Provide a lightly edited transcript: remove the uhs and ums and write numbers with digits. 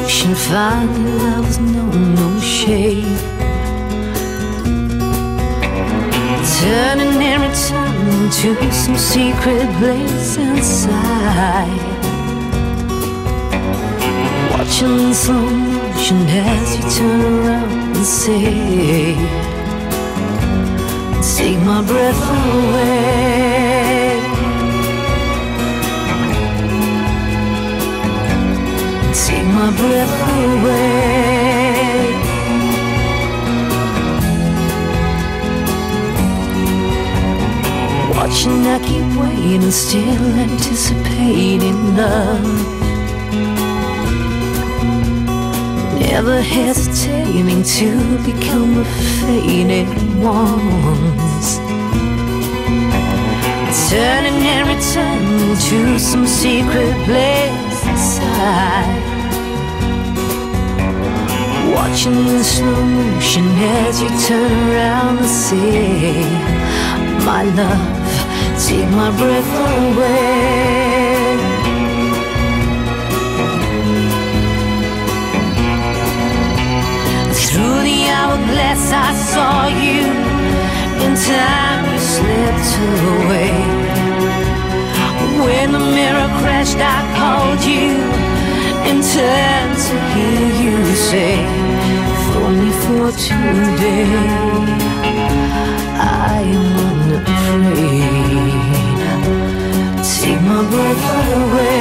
ocean, finally love was no shade. Turning and returning to some secret place inside. Watching in slow motion as you turn around and say, take my breath away. Take my breath away. Watching, I keep waiting, still anticipating love. Never hesitating to become the faded ones. Turning and returning to some secret place inside. Watching in slow motion as you turn around and say, my love, take my breath away. Through the hourglass I saw you. In time you slipped away. When the mirror crashed I called you in time to hear you say, if only for today I am unafraid. Take my breath away.